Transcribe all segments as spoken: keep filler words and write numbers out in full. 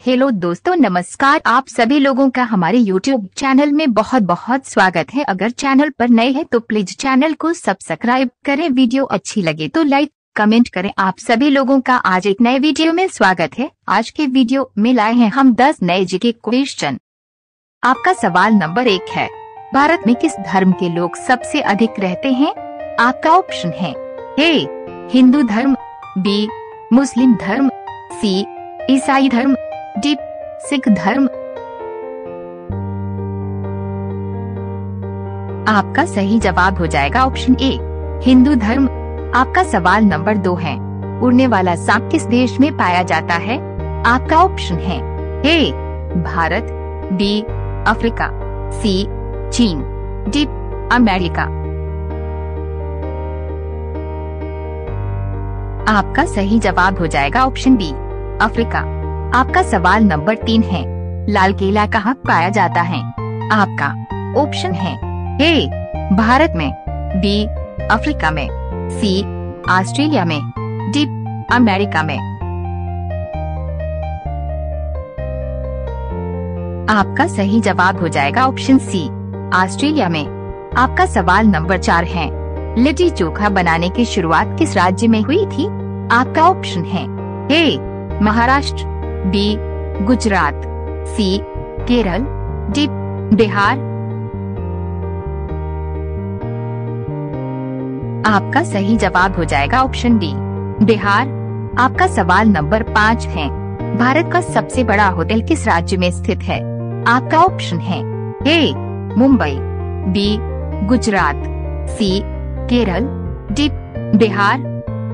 Hello दोस्तों, नमस्कार। आप सभी लोगों का हमारे यूट्यूब चैनल में बहुत बहुत स्वागत है। अगर चैनल पर नए हैं तो प्लीज चैनल को सब्सक्राइब करें। वीडियो अच्छी लगे तो लाइक कमेंट करें। आप सभी लोगों का आज एक नए वीडियो में स्वागत है। आज के वीडियो में लाए हैं हम दस नए जीके क्वेश्चन। आपका सवाल नंबर एक है, भारत में किस धर्म के लोग सबसे अधिक रहते हैं? आपका ऑप्शन है ए हिंदू धर्म, बी मुस्लिम धर्म, सी ईसाई धर्म, डी सिख धर्म। आपका सही जवाब हो जाएगा ऑप्शन ए हिंदू धर्म। आपका सवाल नंबर दो है, उड़ने वाला सांप किस देश में पाया जाता है? आपका ऑप्शन है A Bharat, B Africa, C चीन, डी अमेरिका। आपका सही जवाब हो जाएगा ऑप्शन बी अफ्रीका। आपका सवाल नंबर तीन है, लाल किला कहाँ पाया जाता है? आपका ऑप्शन है ए भारत में, बी अफ्रीका में, सी ऑस्ट्रेलिया में, डी अमेरिका में। आपका सही जवाब हो जाएगा ऑप्शन सी ऑस्ट्रेलिया में। आपका सवाल नंबर चार है, लिट्टी चोखा बनाने की शुरुआत किस राज्य में हुई थी? आपका ऑप्शन है A Maharashtra, B Gujarat, C Kerala, D Bihar. आपका सही जवाब हो जाएगा ऑप्शन डी बिहार। आपका सवाल नंबर पाँच है, भारत का सबसे बड़ा होटल किस राज्य में स्थित है? आपका ऑप्शन है A Mumbai, B Gujarat, C Kerala, D Bihar.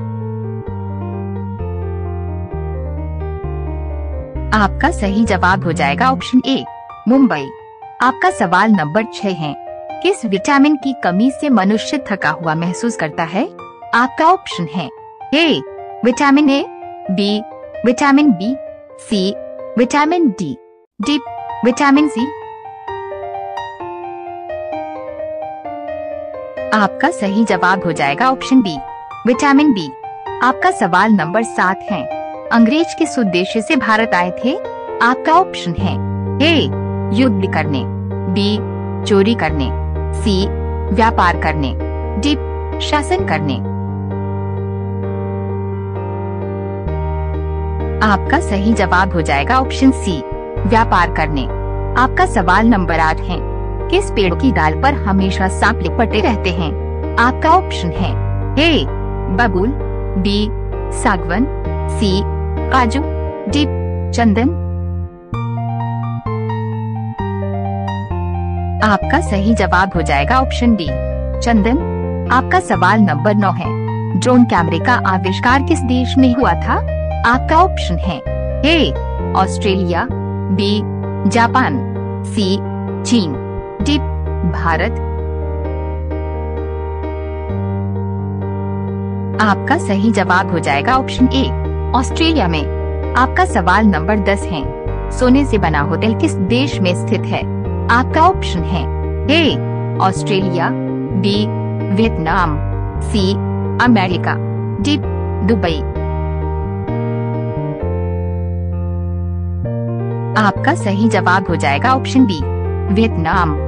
आपका सही जवाब हो जाएगा ऑप्शन ए मुंबई। आपका सवाल नंबर छह है, किस विटामिन की कमी से मनुष्य थका हुआ महसूस करता है? आपका ऑप्शन है A vitamin A, B vitamin B, C vitamin D, D vitamin C. आपका सही जवाब हो जाएगा ऑप्शन बी विटामिन बी। आपका सवाल नंबर सात है, अंग्रेज किस उद्देश्य से भारत आए थे? आपका ऑप्शन है ए युद्ध करने, बी चोरी करने, सी व्यापार करने, डी शासन करने। आपका सही जवाब हो जाएगा ऑप्शन सी व्यापार करने। आपका सवाल नंबर आठ है, किस पेड़ की डाल पर हमेशा सांप लिपटे रहते हैं? आपका ऑप्शन है ए बबूल, बी सागवन, सी काजू, डी चंदन। आपका सही जवाब हो जाएगा ऑप्शन डी चंदन। आपका सवाल नंबर नौ है, ड्रोन कैमरे का आविष्कार किस देश में हुआ था? आपका ऑप्शन है A Australia, B Japan, C चीन, डी भारत। आपका सही जवाब हो जाएगा ऑप्शन ए ऑस्ट्रेलिया में। आपका सवाल नंबर दस है, सोने से बना होटल किस देश में स्थित है? आपका ऑप्शन है A Australia, B Vietnam, C America, D Dubai. आपका सही जवाब हो जाएगा ऑप्शन बी वियतनाम।